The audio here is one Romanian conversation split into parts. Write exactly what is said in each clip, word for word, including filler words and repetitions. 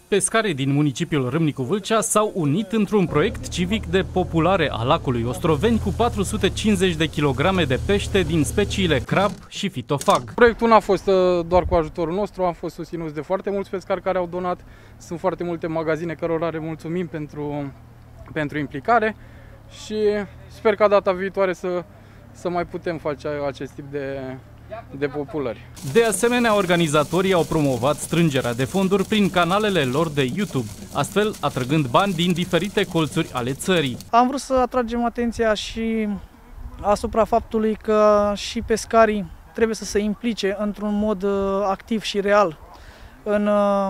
Pescarii din municipiul Râmnicu Vâlcea s-au unit într-un proiect civic de populare a lacului Ostroveni cu patru sute cincizeci de kilograme de pește din speciile crab și fitofag. Proiectul nu a fost doar cu ajutorul nostru, am fost susținuți de foarte mulți pescari care au donat. Sunt foarte multe magazine cărora le mulțumim pentru, pentru implicare și sper ca data viitoare să, să mai putem face acest tip de, de populări. De asemenea, organizatorii au promovat strângerea de fonduri prin canalele lor de YouTube, astfel atrăgând bani din diferite colțuri ale țării. Am vrut să atragem atenția și asupra faptului că și pescarii trebuie să se implice într-un mod activ și real în,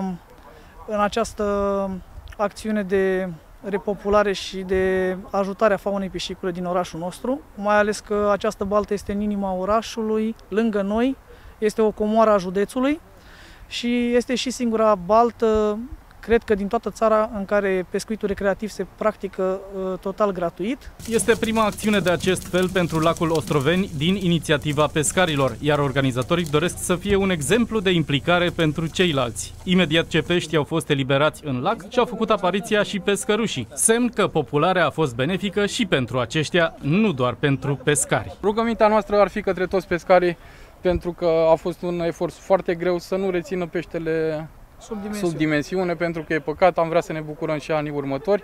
în această acțiune de repopulare și de ajutare a faunei piscicole din orașul nostru, mai ales că această baltă este în inima orașului, lângă noi, este o comoară a județului și este și singura baltă, cred că din toată țara, în care pescuitul recreativ se practică uh, total gratuit. Este prima acțiune de acest fel pentru lacul Ostroveni din inițiativa pescarilor, iar organizatorii doresc să fie un exemplu de implicare pentru ceilalți. Imediat ce peștii au fost eliberați în lac, și-au făcut apariția și pescărușii, semn că popularea a fost benefică și pentru aceștia, nu doar pentru pescari. Rugămintea noastră ar fi către toți pescarii, pentru că a fost un efort foarte greu să nu rețină peștele Sub dimensiune. sub dimensiune, pentru că e păcat, am vrea să ne bucurăm și anii următori.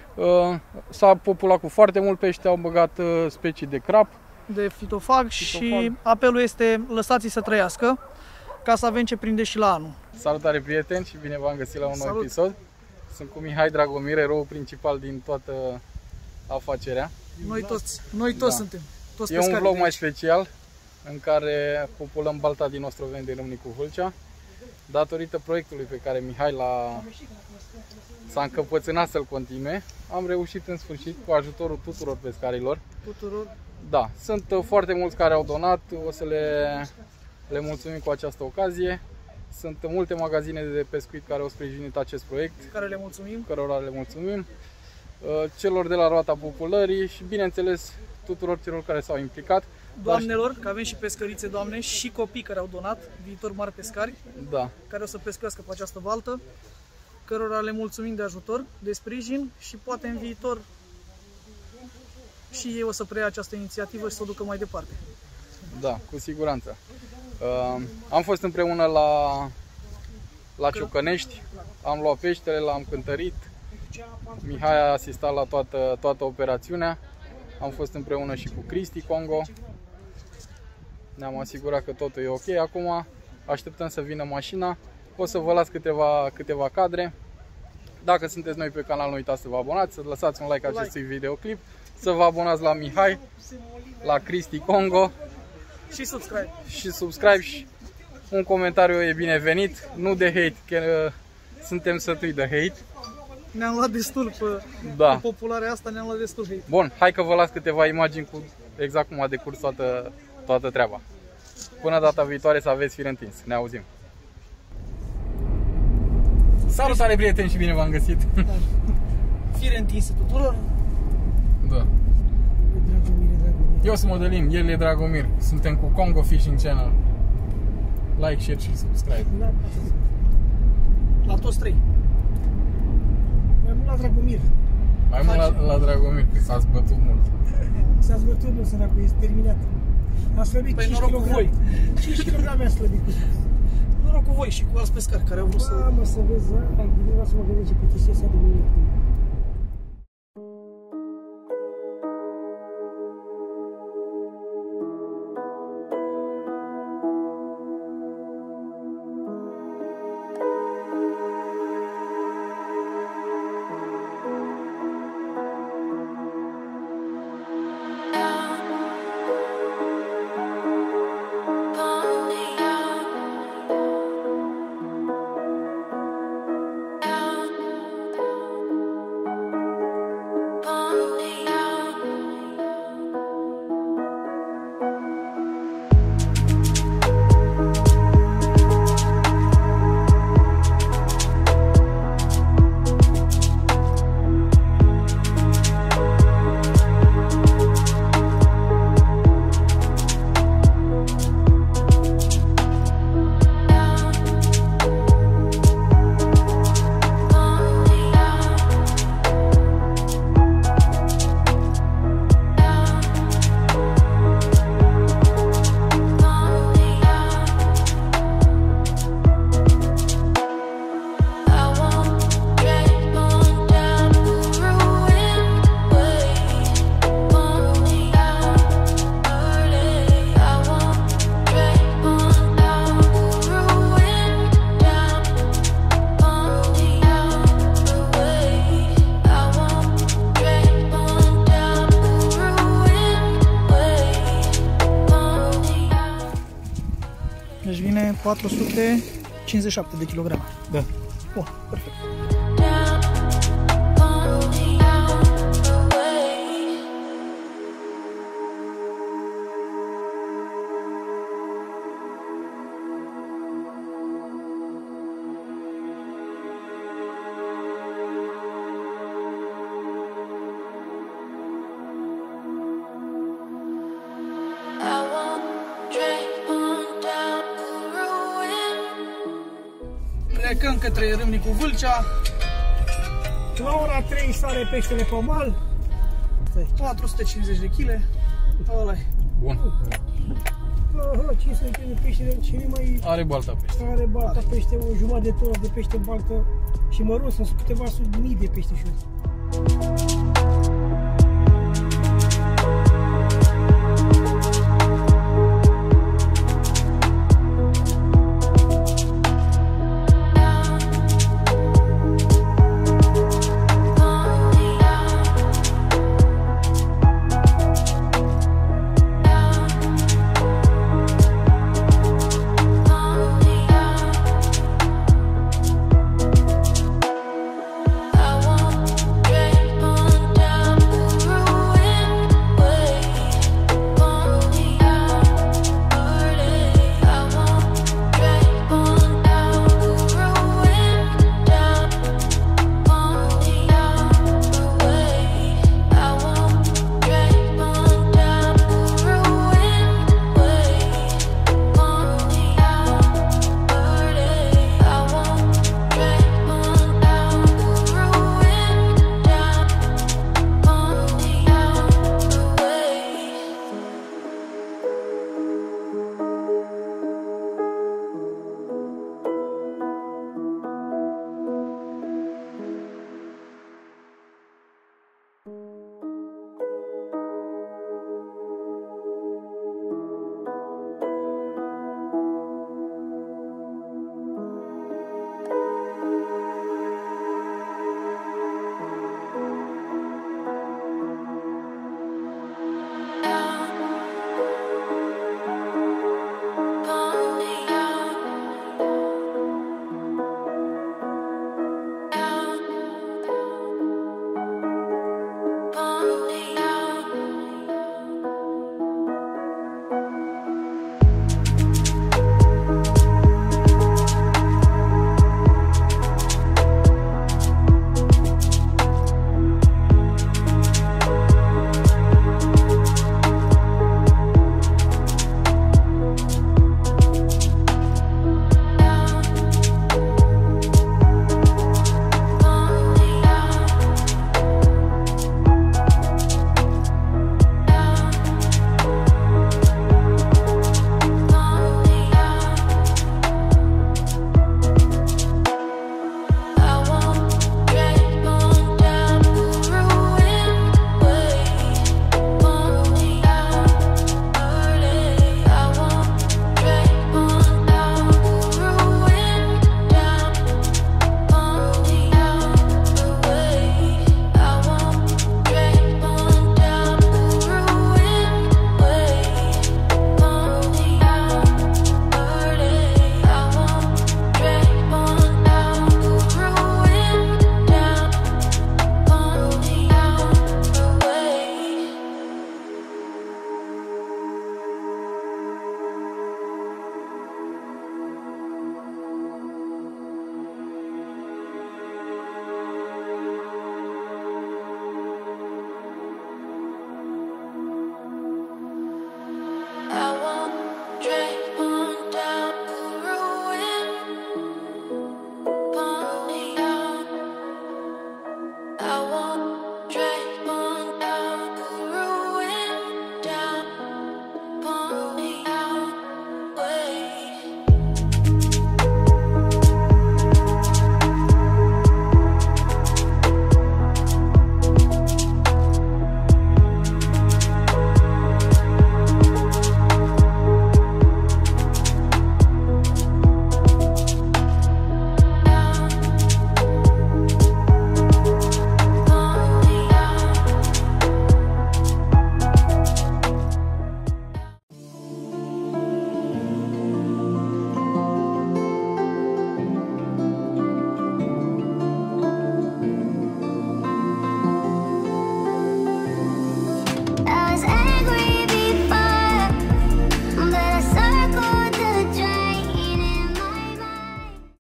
S-a populat cu foarte mult pește, au băgat specii de crab, de fitofag, fitofag. Și apelul este lăsați-i să trăiască, ca să avem ce prinde și la anul. Salutare prieteni și bine v-am găsit la un nou episod. Sunt cu Mihai Dragomir, eroul principal din toată afacerea. Noi toți, noi toți da. suntem. Toți e un vlog mai special în care populăm balta din Ostroveni de Râmnicu Vâlcea. Datorită proiectului pe care Mihai l-a s-a încăpățânat să-l continue, am reușit în sfârșit cu ajutorul tuturor pescarilor. Tuturor? Da, sunt foarte mulți care au donat, o să le, le mulțumim cu această ocazie. Sunt multe magazine de pescuit care au sprijinit acest proiect. Care le mulțumim. Cărora le mulțumim. Celor de la Roata Populării și, bineînțeles, tuturor celor care s-au implicat. Doamnelor, că avem și pescărițe doamne și copii care au donat, viitori mari pescari, da. care o să pescuiască pe această baltă, cărora le mulțumim de ajutor, de sprijin și poate în viitor și ei o să preia această inițiativă și să o ducă mai departe. Da, cu siguranță. Uh, am fost împreună la, la Ciocănești, am luat peștele, l-am cântărit, Mihai a asistat la toată, toată operațiunea, am fost împreună și cu Cristi Congo. Ne-am asigurat că totul e ok. Acum așteptăm să vină mașina. O să vă las câteva, câteva cadre. Dacă sunteți noi pe canal, nu uitați să vă abonați, să lăsați un like acestui videoclip, să vă abonați la Mihai, la Cristi Congo și subscribe. Și subscribe și un comentariu e binevenit, nu de hate, că suntem sătui de hate. Ne-am luat destul pe, da. pe popularea asta, ne-am luat destul hate. Bun, hai că vă las câteva imagini cu exact cum a decurs toată toată treaba. Până data viitoare să aveți fir întins. Ne auzim. Salutare prieteni și bine v-am găsit. Da. Fir întinse tuturor. Da. Eu sunt Modelin, el e Dragomir. Suntem cu Congo Fishing Channel. Like, share și subscribe. Da. La toți trei. Mai mult la Dragomir. Mai mult la, la Dragomir, că s-a zbătut mult. S-a zbătut mult, săracul, este terminat. A slăbit păi cinci kilograme. cinci kilograme a slăbit. Noroc cu voi și cu alți pescari care au vrut să... Mamă, să vezi, ai gândit să mă gândesc ce plictisește de mine. patru sute cincizeci și șapte de kilograme. Da. Bun, perfect. Plecăm către Râmnicu Vâlcea. La ora trei sare peștele pe mal. patru sute cincizeci de kilograme. Ăla-i. Bun. Aha, cinci sute de peștele, cel mai Are balta pește. are balta pește, o jumătate de tonă de pește în baltă și mă rog, sunt câteva sub mii de peșteșuri.